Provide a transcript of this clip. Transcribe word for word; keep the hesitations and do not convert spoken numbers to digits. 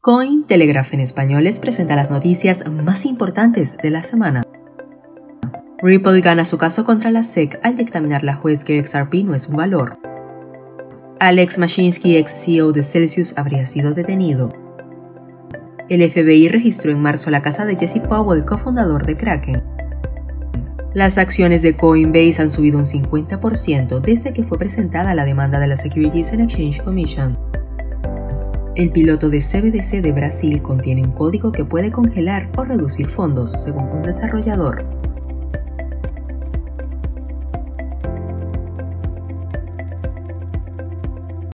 Cointelegraph en español les presenta las noticias más importantes de la semana. Ripple gana su caso contra la S E C al dictaminar la juez que X R P no es un valor. Alex Mashinsky, ex C E O de Celsius, habría sido detenido. El F B I registró en marzo la casa de Jesse Powell, cofundador de Kraken. Las acciones de Coinbase han subido un cincuenta por ciento desde que fue presentada la demanda de la Securities and Exchange Commission. El piloto de C B D C de Brasil contiene un código que puede congelar o reducir fondos, según un desarrollador.